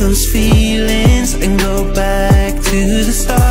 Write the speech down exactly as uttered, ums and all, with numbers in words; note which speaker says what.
Speaker 1: those feelings and go back to the start.